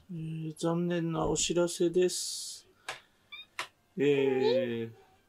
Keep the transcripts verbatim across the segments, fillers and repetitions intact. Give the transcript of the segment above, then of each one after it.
えー、残念なお知らせです。えー、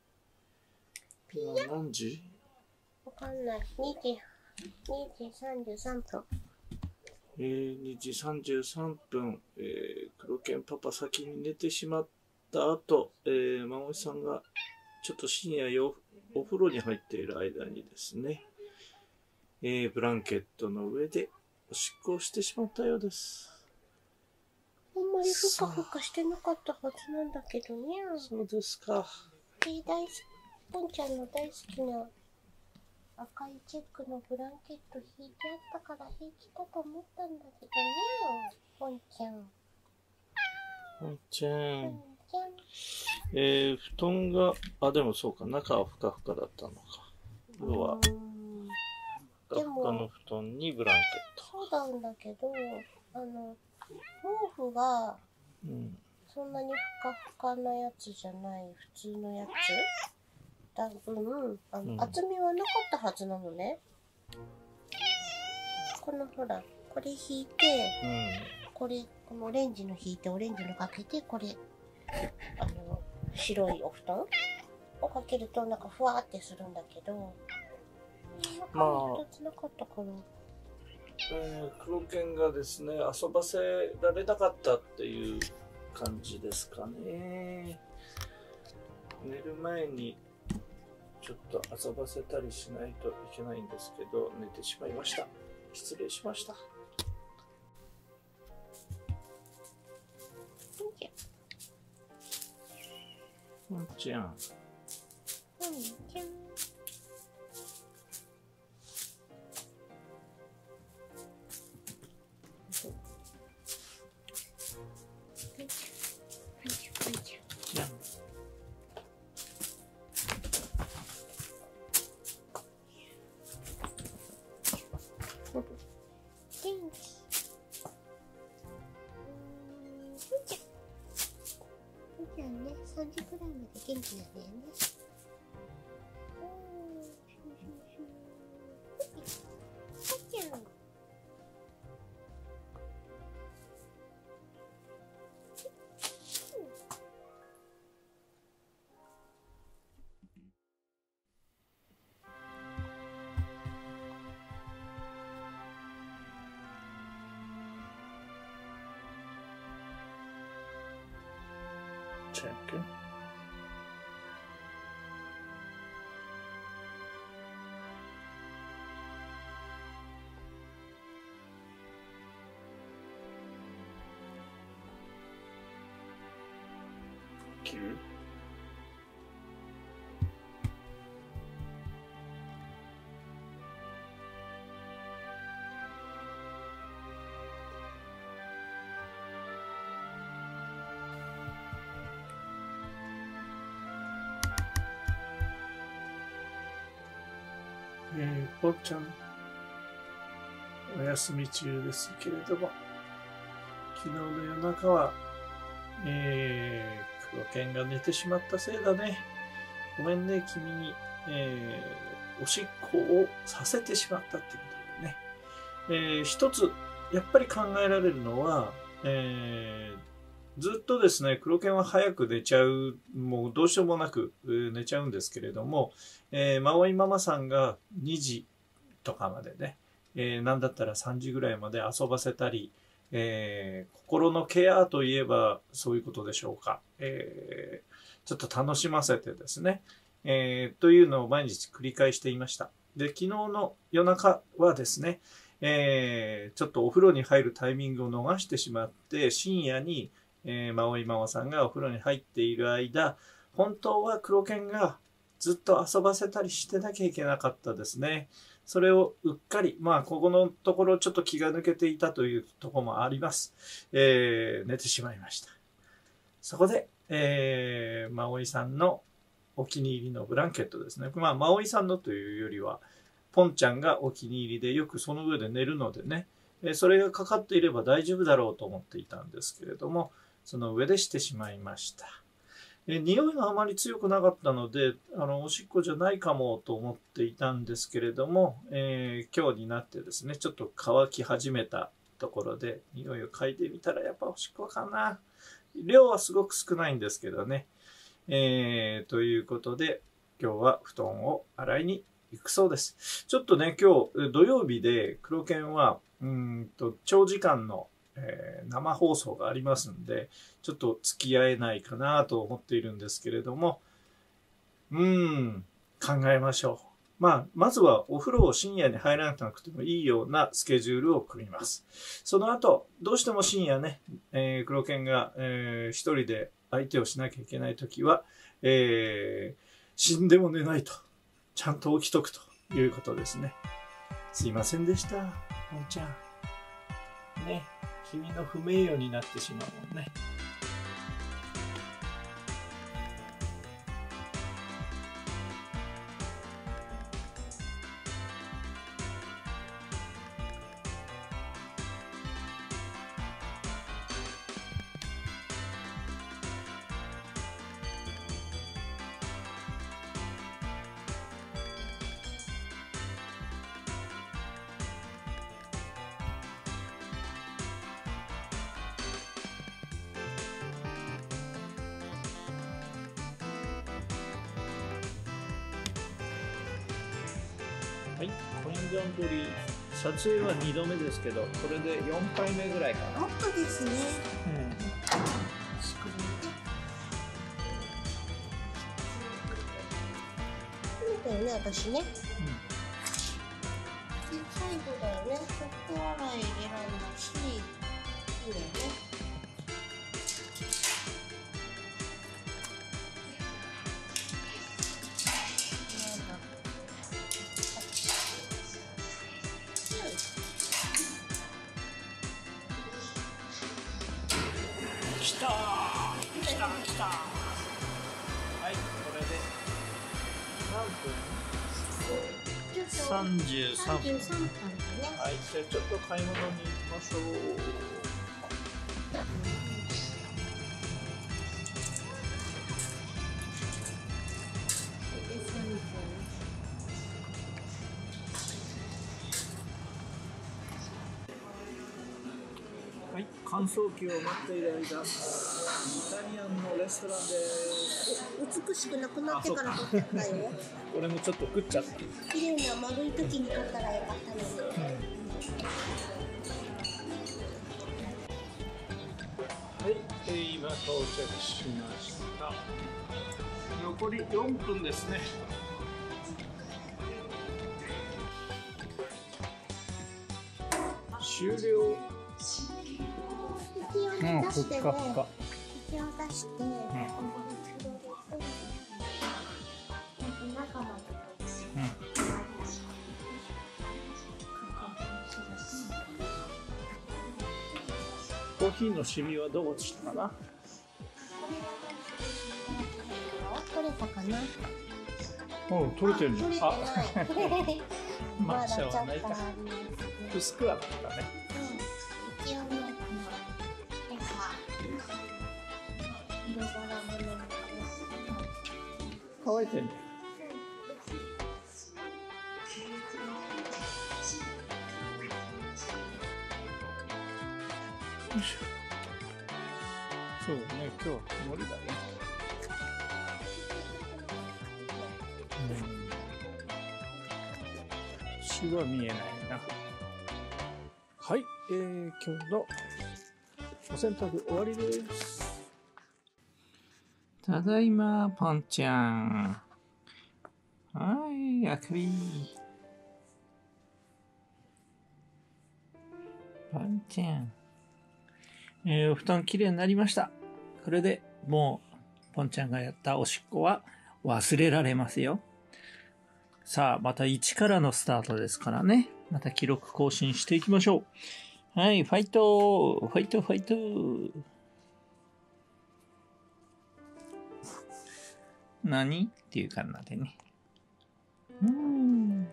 今何時？ わかんない。にじ、にじさんじゅうさんぷん。 えー、にじさんじゅうさんぷん、えー、黒犬パパ先に寝てしまった後、えー、まおいさんがちょっと深夜よお風呂に入っている間にですね、えー、ブランケットの上でおしっこをしてしまったようです。 あんまりふかふかしてなかったはずなんだけどね。 そうですか。 で、大好き、ポンちゃんの大好きな赤いチェックのブランケット引いてあったから平気かと思ったんだけどね。ポンちゃん。 ポンちゃん。 ポンちゃん。 えー、布団が、あ、でもそうか、中はふかふかだったのか。要は、ふかふかの布団にブランケット。 そうなんだけど、あの、毛布が、 うん、 そんなにふかふかなやつじゃない普通のやつだ分、あの、うん、厚みはなかったはずなのね。このほら、これ引いて、うん、これ、このオレンジの引いて、オレンジのかけて、これ、あの、白いお布団をかけるとなんかふわーってするんだけど、 まあ、 ふたつなかったから。 えー、黒犬がですね、遊ばせられなかったっていう感じですかね。寝る前にちょっと遊ばせたりしないといけないんですけど、寝てしまいました。失礼しました。ポンちゃん。 ポンちゃん。さんじくらいまで元気なんだよね。 チェック。切る。えー、ぽっちゃん、お休み中ですけれども、昨日の夜中は、えー、黒犬が寝てしまったせいだね。ごめんね、君に、えー、おしっこをさせてしまったってことでね。えー、一つ、やっぱり考えられるのは、えーずっとですね、黒犬は早く寝ちゃう、もうどうしようもなく寝ちゃうんですけれども、えー、マオイママさんがにじとかまでね、えー、なんだったらさんじぐらいまで遊ばせたり、えー、心のケアといえばそういうことでしょうか。えー、ちょっと楽しませてですね、えー、というのを毎日繰り返していました。で、昨日の夜中はですね、えー、ちょっとお風呂に入るタイミングを逃してしまって、深夜にえー、マオイママさんがお風呂に入っている間、本当は黒犬がずっと遊ばせたりしてなきゃいけなかったですね。それをうっかり、まあ、ここのところちょっと気が抜けていたというところもあります。えー、寝てしまいました。そこで、えー、マオイさんのお気に入りのブランケットですね。まあ、マオイさんのというよりは、ポンちゃんがお気に入りでよくその上で寝るのでね、それがかかっていれば大丈夫だろうと思っていたんですけれども、その上でしてしまいました。え匂いがあまり強くなかったので、あの、おしっこじゃないかもと思っていたんですけれども、えー、今日になってですね、ちょっと乾き始めたところで匂いを嗅いでみたらやっぱおしっこかな。量はすごく少ないんですけどね。えー、ということで今日は布団を洗いに行くそうです。ちょっとね、今日土曜日で黒犬はうーんと長時間の、えー、生放送がありますんで、ちょっと付き合えないかなと思っているんですけれども、うーん、考えましょう。まあ、まずはお風呂を深夜に入らなくてもいいようなスケジュールを組みます。その後、どうしても深夜ね、えー、黒犬が、えー、一人で相手をしなきゃいけないときは、えー、死んでも寝ないと。ちゃんと起きとくということですね。すいませんでした、ポンちゃん。ね、君の不名誉になってしまうもんね。はい、コインランドリー撮影はにどめですけど、これでよんかいめぐらいかな。 もっとですね。 うん。 だよね、私ね。うん、で最後だよね。食洗い選んだし、いいだよね。 来たー、来た来た。はい、これで何分？さんじゅうさんぷん。はい、じゃあちょっと買い物に行きましょう。はい、乾燥機を待っている間、イタリアンのレストランです。 美しくなくなってから撮っちゃったよ。 俺もちょっと食っちゃった。 綺麗な丸い時に撮ったらよかったのに。うん、 はい、えー、今到着しました。残りよんぷんですね。終了。 息を出してね。息を出して。うん、中まで。うん。 コーヒーのシミはどうしたかな？ 取れたかな？ うん、取れてるね。 取れてない。 まだちょっとあります。薄くはなったね。 うん。一応ね、なんか色柄もね、 乾いてるね。よいしょ。そうだね、今日は曇りだね。うん。詩は見えないな。はい、えー、今日のお洗濯終わりです。ただいま、パンちゃん。はい、あくび。パンちゃん。えー、お布団きれいになりました。これでもう、ポンちゃんがやったおしっこは忘れられますよ。さあ、またいちからのスタートですからね。また記録更新していきましょう。はい、ファイトファイトファイト何っていう感じでね。うーん。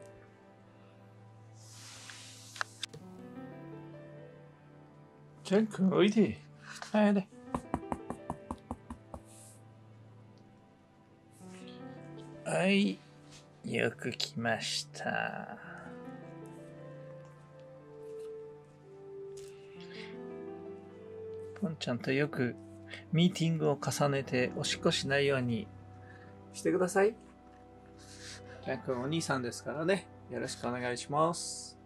ジャン君、おいで。はい、で。はい。よく来ました。 ポンちゃんとよくミーティングを重ねておしっこしないようにしてください。ジャン君お兄さんですからね。よろしくお願いします。